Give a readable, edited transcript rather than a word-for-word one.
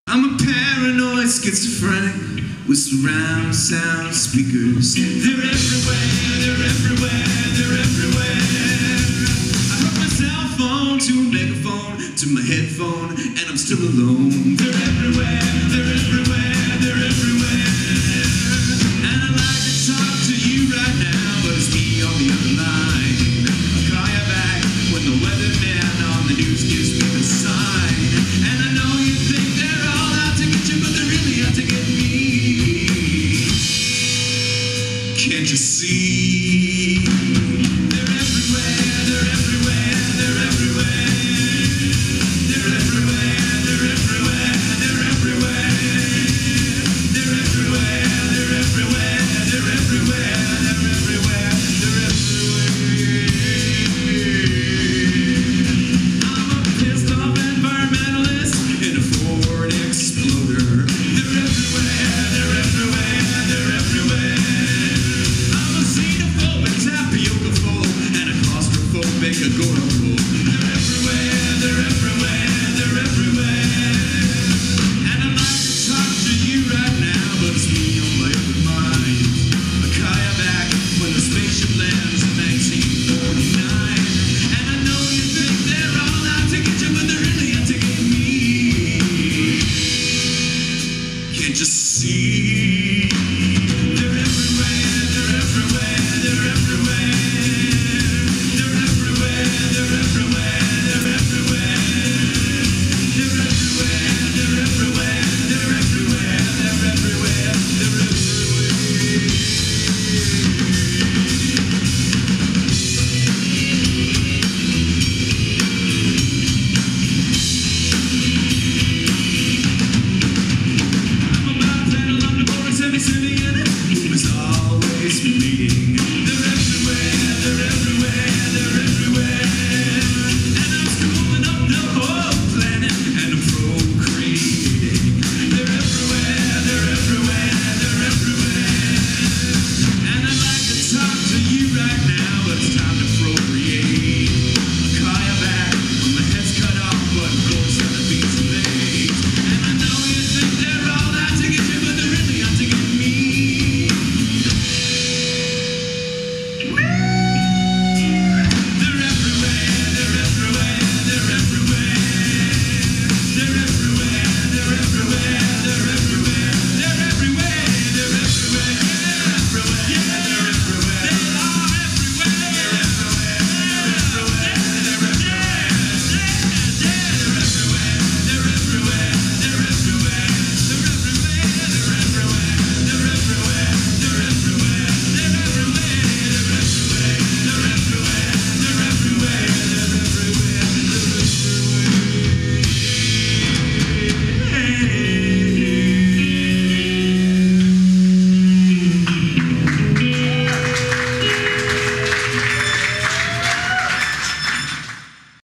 I'm a paranoid schizophrenic with surround sound speakers. They're everywhere, they're everywhere, they're everywhere. I hook my cell phone to a megaphone, to my headphone, and I'm still alone. They're everywhere, they're everywhere, they're everywhere. And I'd like to talk to you right now, but it's me on the other line. I'll call you back when the weatherman on the news gives me the sign. And I know you think they're all out to get you, but they're really out to get me. Can't you see? They're everywhere, they're everywhere, they're everywhere. They're everywhere, they're everywhere, they're everywhere. They're everywhere, they're everywhere, they're everywhere, they're everywhere, they're everywhere. I'm a pissed off environmentalist in a Ford Exploder. They're everywhere, they're everywhere, they're everywhere. I'm a xenophobic tapioca full and a claustrophobic agoraphobe. They're everywhere, they're everywhere, they're everywhere. And I'd like to talk to you right now, but it's me on my open mind. A kayak when the spaceship lands in 1949. And I know you think they're all out to get you, but they're really out to get me. Can't you see?